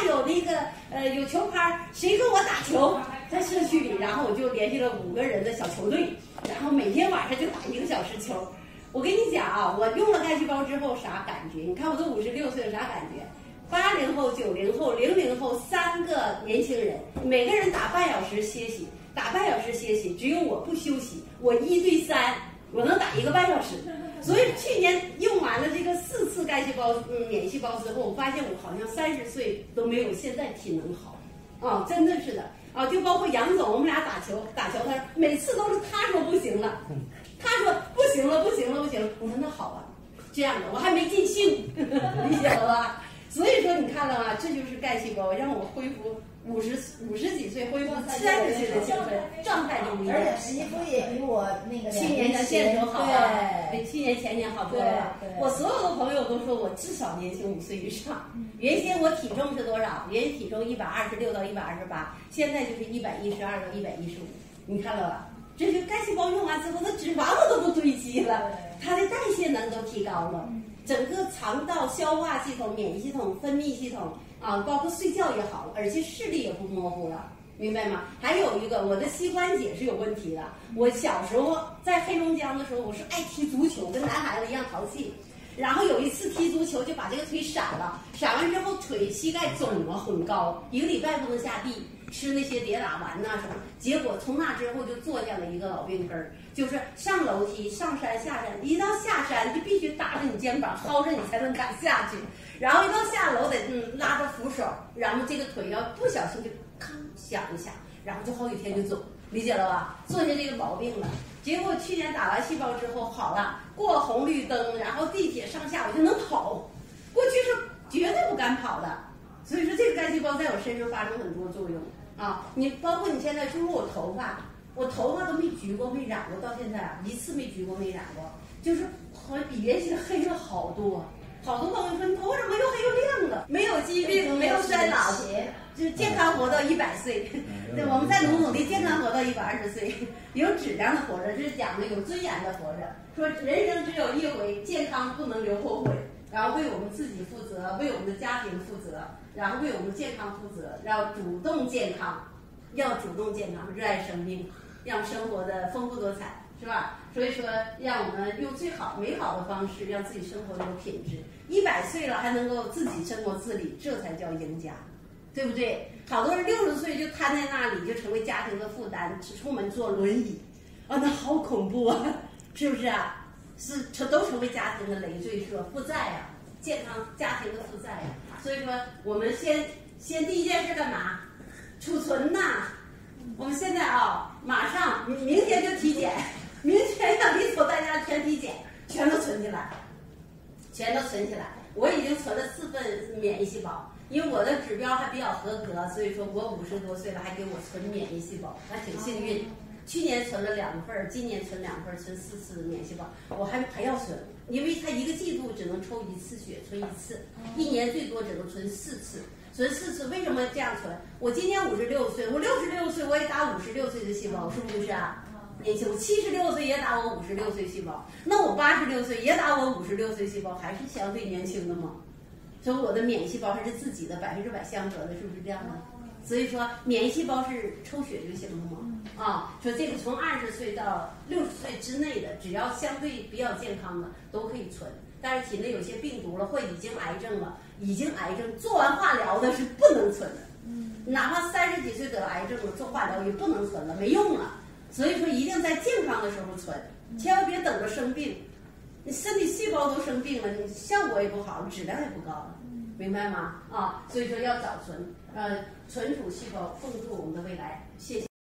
有那个有球拍，谁跟我打球？在社区里，然后我就联系了5个人的小球队，然后每天晚上就打1个小时球。我跟你讲啊，我用了干细胞之后啥感觉？你看我都56岁了，啥感觉？80后、90后、00后3个年轻人，每个人打半小时歇息，打半小时歇息，只有我不休息，我1对3，我能打1个半小时。所以去年用完了这个4次干细胞免疫细胞之后，我发现我好像30岁都没有现在体能好，啊，真的是的啊！就包括杨总，我们俩打球，他每次都是他说不行了，他说不行了，我说那好啊，这样的我还没尽兴，理解了吧？所以说你看了吗？这就是干细胞让我恢复50几岁恢复30岁的青春状态就不一样， 而且皮肤也比我那个去年的线头好啊，比去年前年好多了。我所有的朋友都说我至少年轻5岁以上。原先我体重是多少？原先体重126到128，现在就是112到115。你看了吧？这就干细胞用完之后，它脂肪都不堆积了，它的代谢能都提高了。整个肠道、消化系统、免疫系统、分泌系统啊，包括睡觉也好了，而且视力也不模糊了，明白吗？还有一个，我的膝关节是有问题的。我小时候在黑龙江的时候，我是爱踢足球，跟男孩子一样淘气。然后有一次踢足球就把这个腿闪了，闪完之后膝盖肿了很高，1个礼拜不能下地，吃那些跌打丸呐什么。结果从那之后就坐下了一个老病根儿，就是上楼梯、上山、下山，一到下山就必须搭着你肩膀，薅着你才能敢下去。然后一到下楼得拉着扶手，然后这个腿要不小心就吭响一下，然后就好几天就走，理解了吧？做下这个毛病了。结果去年打完细胞之后好了，过红绿灯，然后地铁上下我就能跑，过去是绝对不敢跑的。所以说这个干细胞在我身上发生很多作用啊！你包括你现在说我头发都没焗过，没染过，到现在1次没焗过，没染过，就是好像比原先黑了好多。好多朋友说你头发怎么又黑又亮了？没有疾病，没有衰老，就健康活到100岁。对，我们再努力，健康活到120岁，有质量的活着，这是讲的有尊严的活着。说人生只有一回，健康不能留后悔。然后为我们自己负责，为我们的家庭负责，然后为我们健康负责，要主动健康，热爱生命，让生活的丰富多彩，是吧？所以说，让我们用最好美好的方式，让自己生活有品质。100岁了还能够自己生活自理，这才叫赢家，对不对？好多人60岁就瘫在那里，就成为家庭的负担，出门坐轮椅，啊，那好恐怖啊，是不是啊？都成为家庭的累赘，是吧？负债啊，健康家庭的负债啊。所以说，我们先第一件事干嘛？储存呐。我们现在啊，马上明天就体检，明天让你走大家全体检，全都存起来。我已经存了4份免疫细胞，因为我的指标还比较合格，所以说我50多岁了还给我存免疫细胞，还挺幸运。去年存了2份，今年存2份，存4次免疫细胞，我还要存，因为它1个季度只能抽1次血，存1次，1年最多只能存4次，存4次。为什么这样存？我今年56岁，我66岁我也打56岁的细胞，是不是啊？年轻，我76岁也打我56岁细胞，那我86岁也打我56岁细胞，还是相对年轻的吗？所以我的免疫细胞还是自己的100%相合的，是不是这样的？所以说免疫细胞是抽血就行了吗？啊，说这个从20岁到60岁之内的，只要相对比较健康的都可以存，但是体内有些病毒了或已经癌症了，做完化疗的是不能存的，哪怕30几岁得了癌症了，做化疗也不能存了，没用了。所以说一定在健康的时候存，千万别等着生病，你身体细胞都生病了，你效果也不好，质量也不高了，明白吗？啊，所以说要早存，存储细胞，丰富我们的未来。谢谢。